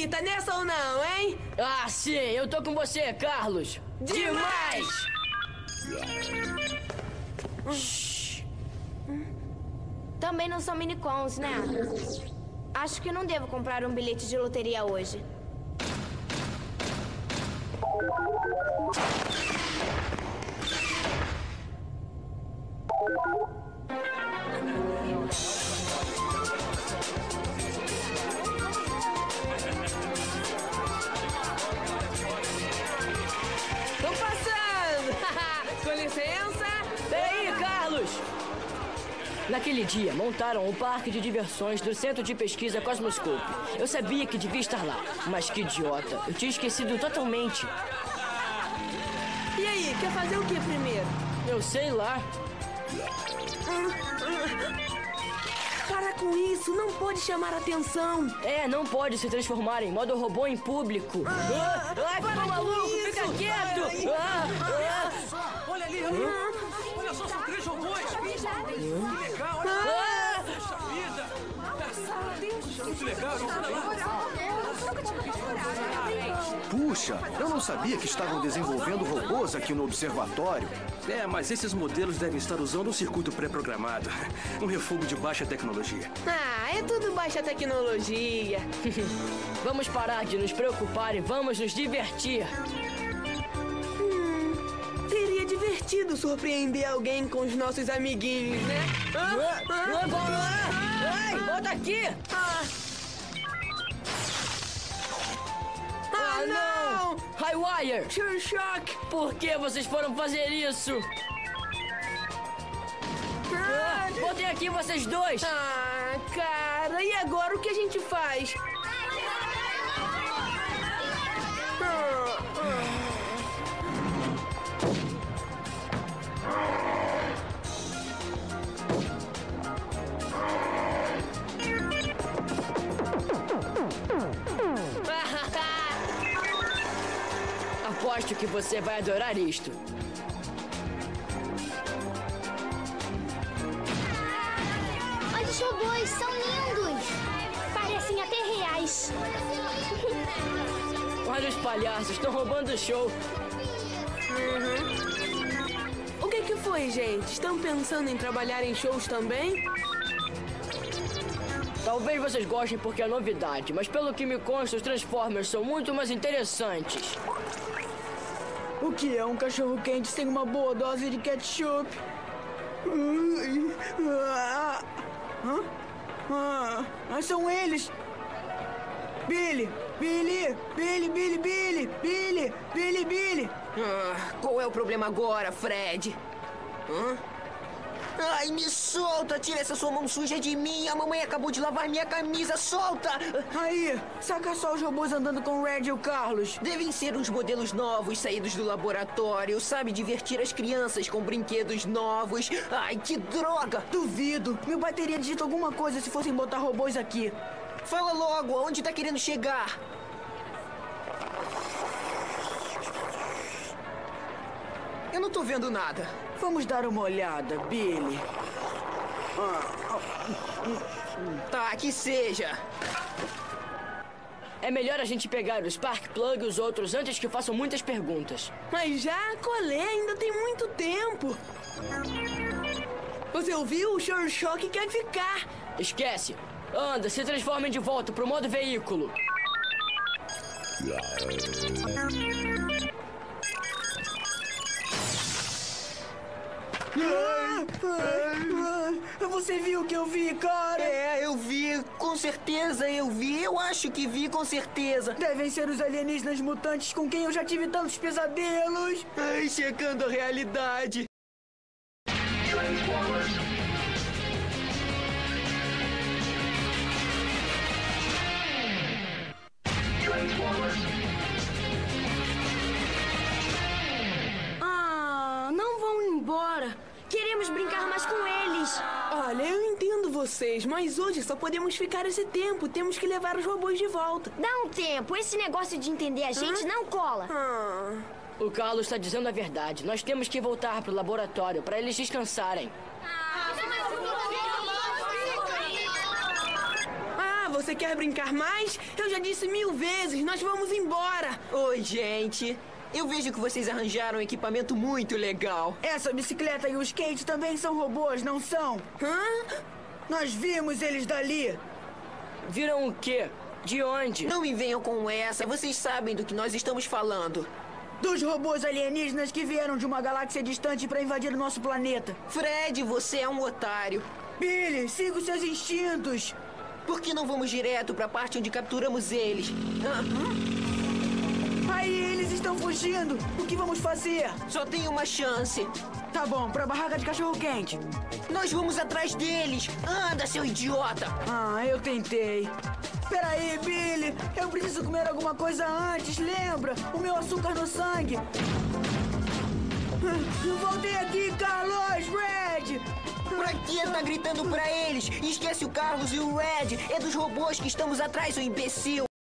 aí, tá nessa ou não, hein? Ah, sim, eu tô com você, Carlos. Demais! Também não são minicons, né? Acho que não devo comprar um bilhete de loteria hoje. Tô passando! Com licença! Peraí, Carlos! Naquele dia, montaram o parque de diversões do Centro de Pesquisa Cosmoscope. Eu sabia que devia estar lá, mas que idiota. Eu tinha esquecido totalmente. E aí, quer fazer o que primeiro? Eu sei lá. Para com isso, não pode chamar atenção. É, não pode se transformar em modo robô em público. Ai, ficou maluco, fica quieto! Olha ali, olha só, são 3 robôs. Que legal, olha lá. Puxa vida. Puxa, muito legal, Puxa, eu não sabia que estavam desenvolvendo robôs aqui no observatório. É, mas esses modelos devem estar usando um circuito pré-programado. Um refúgio de baixa tecnologia. Ah, é tudo baixa tecnologia. Vamos parar de nos preocupar e vamos nos divertir. Seria divertido surpreender alguém com os nossos amiguinhos, né? Ai, volta aqui! Ah, não! Highwire! Sure Shock! Por que vocês foram fazer isso? Voltem aqui, vocês dois! Ah, cara, e agora o que a gente faz? Aposto que você vai adorar isto. Olha os robôs, são lindos. Parecem até reais. Olha os palhaços, estão roubando o show. O que foi, gente? Estão pensando em trabalhar em shows também? Talvez vocês gostem porque é novidade, mas pelo que me consta, os Transformers são muito mais interessantes. O que é um cachorro-quente sem uma boa dose de ketchup? São eles! Billy! Qual é o problema agora, Fred? Ai, me solta! Tira essa sua mão suja de mim! A mamãe acabou de lavar minha camisa! Solta! Aí, saca só os robôs andando com o Red e o Carlos. Devem ser uns modelos novos saídos do laboratório. Sabe divertir as crianças com brinquedos novos. Ai, que droga! Duvido. Meu pai teria dito alguma coisa se fossem botar robôs aqui. Fala logo, aonde tá querendo chegar? Eu não tô vendo nada. Vamos dar uma olhada, Billy. Tá, que seja. É melhor a gente pegar o Spark Plug e os outros antes que façam muitas perguntas. Mas já, Colé, ainda tem muito tempo. Você ouviu? O Sure Shock quer ficar. Esquece. Anda, se transformem de volta pro modo veículo. Você viu o que eu vi, cara? É, eu vi. Com certeza eu vi. Eu acho que vi, com certeza. Devem ser os alienígenas mutantes com quem eu já tive tantos pesadelos. Ai, chegando a realidade. Não vão embora. Queremos brincar mais com eles. Olha, eu entendo vocês, mas hoje só podemos ficar esse tempo. Temos que levar os robôs de volta. Dá um tempo. Esse negócio de entender a gente não cola. O Carlos está dizendo a verdade. Nós temos que voltar pro laboratório para eles descansarem. você quer brincar mais? Eu já disse 1000 vezes, nós vamos embora. Oi, gente. Eu vejo que vocês arranjaram um equipamento muito legal. Essa bicicleta e o skate também são robôs, não são? Hã? Nós vimos eles dali. Viram o quê? De onde? Não me venham com essa. Vocês sabem do que nós estamos falando. Dos robôs alienígenas que vieram de uma galáxia distante para invadir o nosso planeta. Fred, você é um otário. Billy, siga os seus instintos. Por que não vamos direto para a parte onde capturamos eles? Aí, eles estão fugindo. O que vamos fazer? Só tem uma chance. Tá bom, pra barraca de cachorro-quente. Nós vamos atrás deles. Anda, seu idiota. Ah, eu tentei. Peraí, Billy. Eu preciso comer alguma coisa antes, lembra? O meu açúcar no sangue. Voltei aqui, Carlos, Red. Pra que tá gritando pra eles? Esquece o Carlos e o Red. É dos robôs que estamos atrás, ô imbecil.